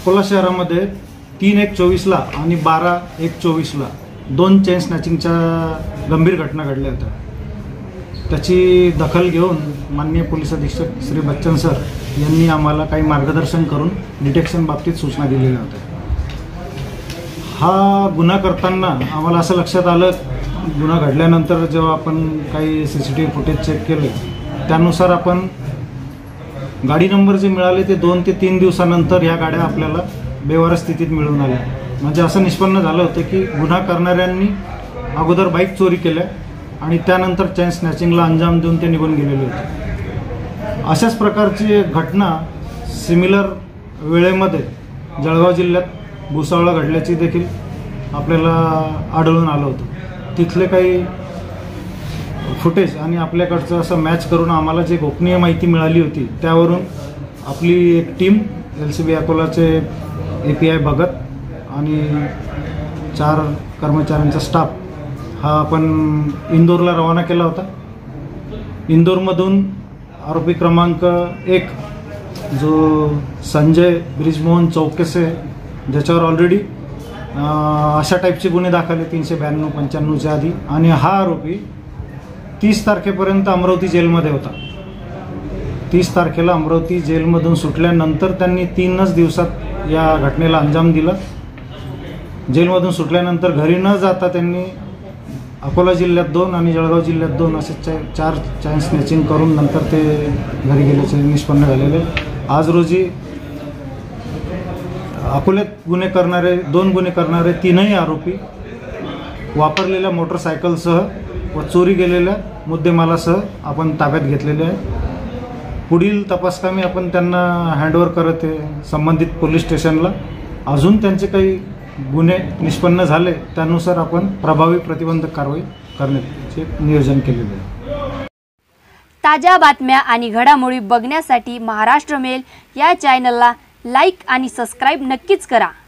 अकोला शहरामध्ये 3/1/24ला आणि 12/1/24ला 2 चेन स्नॅचिंगच्या गंभीर घटना घडल्या होत्या। त्याची दखल घेऊन माननीय पोलीस अधीक्षक श्री बच्चन सर यांनी आम्हाला काही मार्गदर्शन करून डिटेक्शन बाबतीत सूचना दिलेल्या होत्या। हा गुन्हा करताना आम्हाला असं लक्षात आलं, गुन्हा घडल्यानंतर जेव्हा आपण काही CCTV फुटेज चेक केले त्यानुसार आपण गाडी नंबर जे मिळाले ते 2 ते 3 दिवसानंतर ह्या गाड्या आपल्याला बेवारस स्थितीत मिळून आल्या। म्हणजे असं निष्पन्न झालं होतं की गुन्हा करणाऱ्यांनी अगोदर बाईक चोरी केल्या आणि त्यानंतर चेन स्नॅचिंगला अंजाम देऊन ते निघून गेलेले होते। अशाच प्रकारची घटना सिमिलर वेळेमध्ये जळगाव जिल्ह्यात भुसावळला घडल्याची देखील आपल्याला आढळून आलं होतं। तिथले काही फुटेज आणि आपल्याकडचं असं मॅच करून आम्हाला जी गोपनीय माहिती मिळाली होती त्यावरून आपली एक टीम LCB अकोलाचे API भगत आणि 4 कर्मचाऱ्यांचा स्टाफ हा आपण इंदोरला रवाना केला होता। इंदोरमधून आरोपी क्रमांक 1 जो संजय ब्रिजमोहन चौकसे, ज्याच्यावर ऑलरेडी अशा टाईपचे गुन्हे दाखल आहे 392-95च्या आधी, आणि हा आरोपी 30 तारखेपर्यंत अमरावती जेलमध्ये होता। 30 तारखेला अमरावती जेलमधून सुटल्यानंतर त्यांनी 3च दिवसात या घटनेला अंजाम दिला। जेलमधून सुटल्यानंतर घरी न जाता त्यांनी अकोला जिल्ह्यात 2 आणि जळगाव जिल्ह्यात 2 असे 4 चेन स्नॅचिंग करून नंतर ते घरी गेल्याचे निष्पन्न झालेले। आज रोजी अकोल्यात 2 गुन्हे करणारे 3ही आरोपी वापरलेल्या मोटरसायकलसह व चोरी गेलेल्या मुद्देमालासह आपण ताब्यात घेतलेले आहे। पुढील तपासकामी आपण त्यांना हँडओव्हर करत आहे संबंधित पोलीस स्टेशनला। अजून त्यांचे काही गुन्हे निष्पन्न झाले त्यानुसार आपण प्रभावी प्रतिबंधक कारवाई करण्याचे नियोजन केलेले आहे। ताज्या बातम्या आणि घडामोडी बघण्यासाठी महाराष्ट्र मेल या चॅनलला लाईक आणि सबस्क्राईब नक्कीच करा।